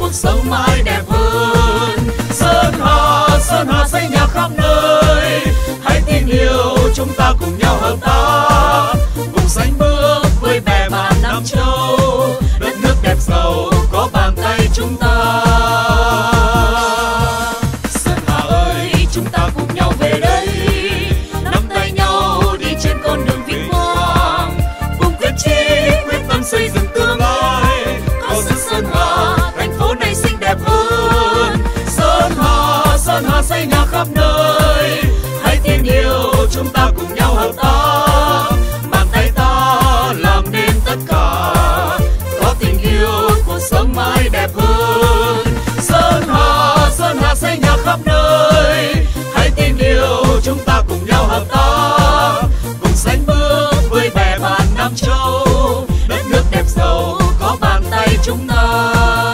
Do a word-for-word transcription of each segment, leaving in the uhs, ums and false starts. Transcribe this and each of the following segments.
cuộc sống mãi đẹp hơn. Sơn Hà, Sơn Hà xây nhà khắp nơi, hãy tin yêu chúng ta cùng nhau hợp tác. Cùng sánh bước với bè bạn Nam Châu, đất nước đẹp giàu có bàn tay chúng ta. Sơn Hà ơi, chúng ta cùng nhau về đây, nắm tay nhau đi trên con đường vinh quang, cùng quyết chí quyết tâm xây dựng tương lai. Có sức Sơn Hà, thành phố này xinh đẹp hơn. Sơn Hà, Sơn Hà xây nhà khắp nơi, hãy tin yêu chúng ta cùng nhau hợp tác. Bàn tay ta làm nên tất cả, có tình yêu cuộc sống mãi đẹp hơn. Sơn Hà, Sơn Hà xây nhà khắp nơi, hãy tin yêu chúng ta cùng nhau hợp tác. Cùng sánh bước với bè bạn Nam Châu, đất nước đẹp giàu có bàn tay chúng ta.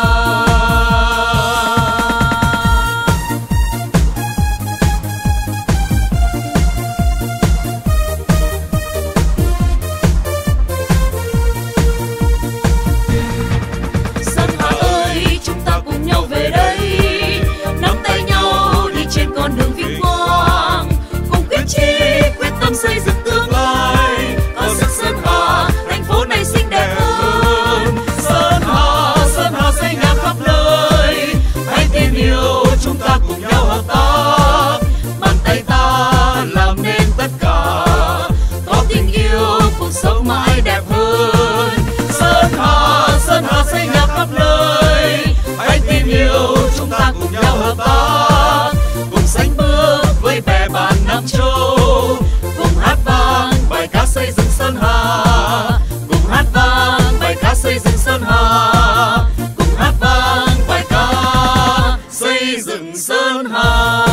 Sơn Hà ơi, chúng ta cùng nhau về đây, nắm tay nhau đi trên con đường vinh quang, cùng quyết chí quyết tâm xây dựng tương lai. Có sức Sơn Hà, thành phố này xinh đẹp hơn. Sơn Hà, Sơn Hà xây nhà khắp nơi, hãy tin yêu chúng ta cùng nhau hợp tác. Bàn tay ta làm nên tất cả, có tình yêu cuộc sống mãi đẹp hơn. Sơn Hà, Sơn Hà xây nhà khắp nơi, hãy tin yêu chúng ta cùng nhau hợp tác. Cùng sánh bước với bè bạn Nam Châu, cùng hát vang bài ca xây dựng Sơn Hà. Cùng hát vang bài ca xây dựng Sơn Hà, cùng hát vang bài ca xây dựng Sơn Hà.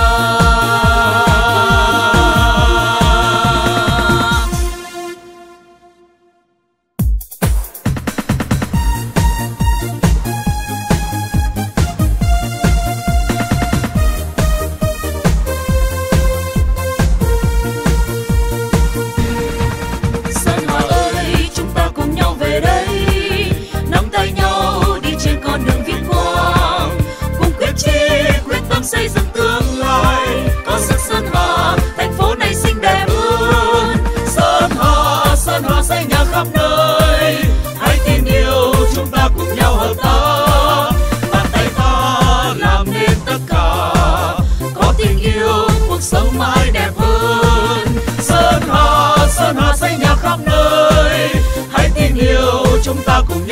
Sơn Hà ơi, chúng ta cùng nhau về đây, nắm tay nhau đi trên con đường vinh quang, cùng quyết chí quyết tâm xây dựng tương lai. Có sức Sơn Hà, thành phố này xinh đẹp hơn. Sơn Hà, Sơn Hà xây nhà khắp nơi, hãy tin yêu chúng ta cùng nhau hợp tác. Bàn tay ta làm nên tất cả, có tình yêu cuộc sống mãi đẹp hơn. Sơn Hà, Sơn Hà xây nhà khắp nơi, hãy tin yêu chúng ta cùng nhau